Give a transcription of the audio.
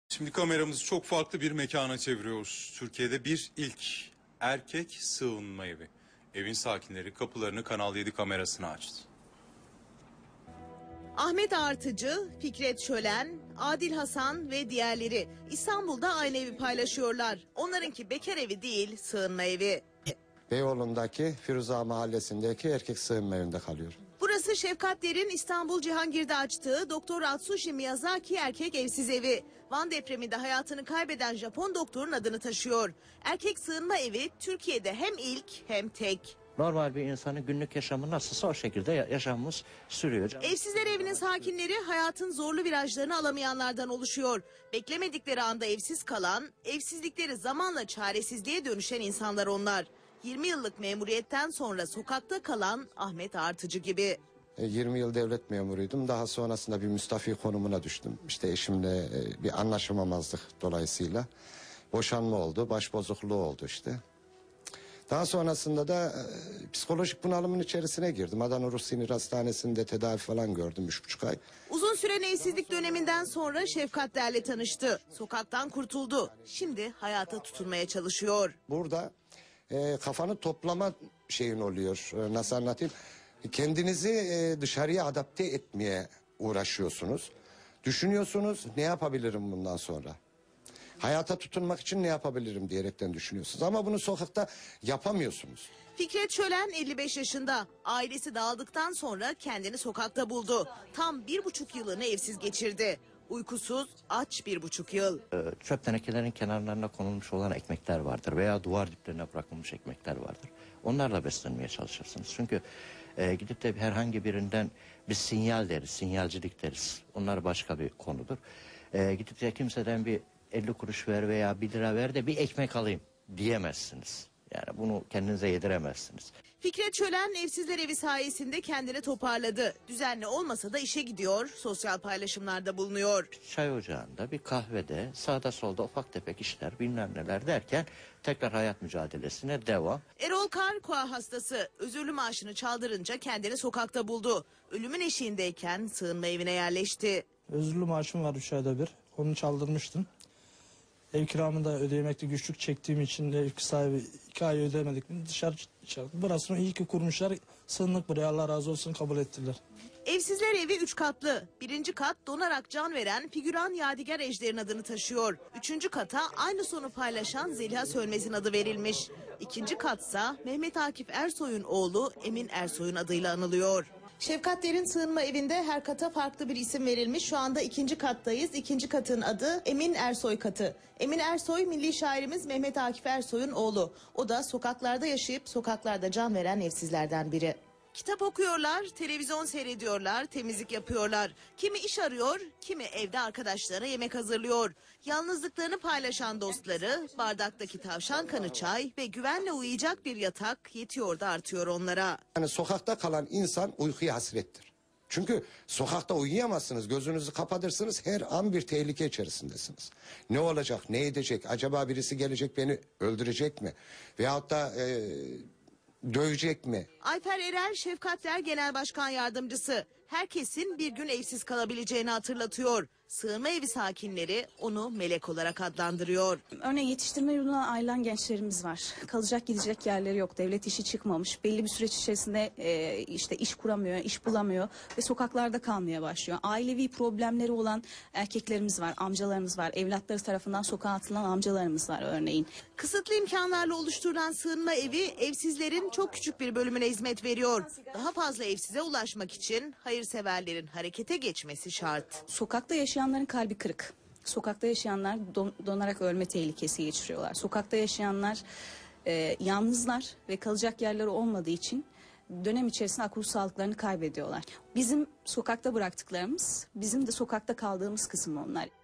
Şimdi kameramızı çok farklı bir mekana çeviriyoruz. Türkiye'de bir ilk erkek sığınma evi. Evin sakinleri kapılarını Kanal 7 kamerasına açtı. Ahmet Artıcı, Fikret Şölen, Adil Hasan ve diğerleri İstanbul'da aynı evi paylaşıyorlar. Onlarınki bekar evi değil, sığınma evi. Beyoğlu'ndaki Firuza Mahallesi'ndeki erkek sığınma evinde kalıyorum. Burası Şefkat Der'in İstanbul Cihangir'de açtığı Doktor Atsushi Miyazaki erkek evsiz evi. Van depreminde hayatını kaybeden Japon doktorun adını taşıyor. Erkek sığınma evi Türkiye'de hem ilk hem tek. Normal bir insanın günlük yaşamı nasılsa o şekilde yaşamımız sürüyor. Evsizler evinin sakinleri hayatın zorlu virajlarını alamayanlardan oluşuyor. Beklemedikleri anda evsiz kalan, evsizlikleri zamanla çaresizliğe dönüşen insanlar onlar. 20 yıllık memuriyetten sonra sokakta kalan Ahmet Artıcı gibi. 20 yıl devlet memuruydum. Daha sonrasında bir müstafi konumuna düştüm. İşte eşimle bir anlaşamamazlık dolayısıyla boşanma oldu, başbozukluğu oldu işte. Daha sonrasında da psikolojik bunalımın içerisine girdim. Adana Ruh Sinir Hastanesi'nde tedavi falan gördüm 3,5 ay. Uzun süren evsizlik döneminden sonra Şefkat Der'le tanıştı. Sokaktan kurtuldu. Şimdi hayata tutunmaya çalışıyor. Burada kafanı toplama şeyin oluyor. Nasıl anlatayım? Kendinizi dışarıya adapte etmeye uğraşıyorsunuz. Düşünüyorsunuz, ne yapabilirim bundan sonra? Hayata tutunmak için ne yapabilirim diyerekten düşünüyorsunuz. Ama bunu sokakta yapamıyorsunuz. Fikret Şölen 55 yaşında. Ailesi dağıldıktan sonra kendini sokakta buldu. Tam 1,5 yılını evsiz geçirdi. Uykusuz, aç 1,5 yıl. Çöp tenekelerin kenarlarına konulmuş olan ekmekler vardır veya duvar diplerine bırakılmış ekmekler vardır. Onlarla beslenmeye çalışırsınız. Çünkü gidip de herhangi birinden bir sinyal deriz, sinyalcilik deriz. Onlar başka bir konudur. Gidip de kimseden bir 50 kuruş ver veya 1 lira ver de bir ekmek alayım diyemezsiniz. Yani bunu kendinize yediremezsiniz. Fikret Şölen evsizler evi sayesinde kendini toparladı. Düzenli olmasa da işe gidiyor, sosyal paylaşımlarda bulunuyor. Çay ocağında, bir kahvede, sağda solda ufak tefek işler, bilmem neler derken tekrar hayat mücadelesine devam. Erol Kar koa hastası. Özürlü maaşını çaldırınca kendini sokakta buldu. Ölümün eşiğindeyken sığınma evine yerleşti. Özürlü maaşım var 3 ayda bir. Onu çaldırmıştım. Ev kiramı da ödeyemekte güçlük çektiğim için de ev sahibi 2 ay ödemedik mi dışarı. Burasını iyi ki kurmuşlar. Sığındık buraya, Allah razı olsun, kabul ettiler. Evsizler evi 3 katlı. 1. kat donarak can veren figüran Yadigar Ejder'in adını taşıyor. 3. kata aynı sonu paylaşan Zeliha Sönmez'in adı verilmiş. 2. katsa Mehmet Akif Ersoy'un oğlu Emin Ersoy'un adıyla anılıyor. Şefkat Der'in sığınma evinde her kata farklı bir isim verilmiş. Şu anda 2. kattayız. 2. katın adı Emin Ersoy katı. Emin Ersoy milli şairimiz Mehmet Akif Ersoy'un oğlu. O da sokaklarda yaşayıp sokaklarda can veren evsizlerden biri. Kitap okuyorlar, televizyon seyrediyorlar, temizlik yapıyorlar. Kimi iş arıyor, kimi evde arkadaşlarına yemek hazırlıyor. Yalnızlıklarını paylaşan dostları, bardaktaki tavşan kanı çay ve güvenle uyuyacak bir yatak yetiyor da artıyor onlara. Yani sokakta kalan insan uykuya hasrettir. Çünkü sokakta uyuyamazsınız, gözünüzü kapatırsınız, her an bir tehlike içerisindesiniz. Ne olacak, ne edecek, acaba birisi gelecek beni öldürecek mi? Veyahut da dövecek mi? Ayfer Erel Şefkat Der Genel Başkan Yardımcısı. Herkesin bir gün evsiz kalabileceğini hatırlatıyor. Sığınma evi sakinleri onu melek olarak adlandırıyor. Örneğin yetiştirme yurduna ayrılan gençlerimiz var. Kalacak gidecek yerleri yok. Devlet işi çıkmamış. Belli bir süreç içerisinde işte iş kuramıyor, iş bulamıyor ve sokaklarda kalmaya başlıyor. Ailevi problemleri olan erkeklerimiz var, amcalarımız var. Evlatları tarafından sokağa atılan amcalarımız var örneğin. Kısıtlı imkanlarla oluşturulan sığınma evi evsizlerin çok küçük bir bölümüne hizmet veriyor. Daha fazla evsize ulaşmak için hayırseverlerin harekete geçmesi şart. Sokakta yaşayanların kalbi kırık. Sokakta yaşayanlar donarak ölme tehlikesi geçiriyorlar. Sokakta yaşayanlar yalnızlar ve kalacak yerleri olmadığı için dönem içerisinde akıl sağlıklarını kaybediyorlar. Bizim sokakta bıraktıklarımız, bizim de sokakta kaldığımız kısım onlar.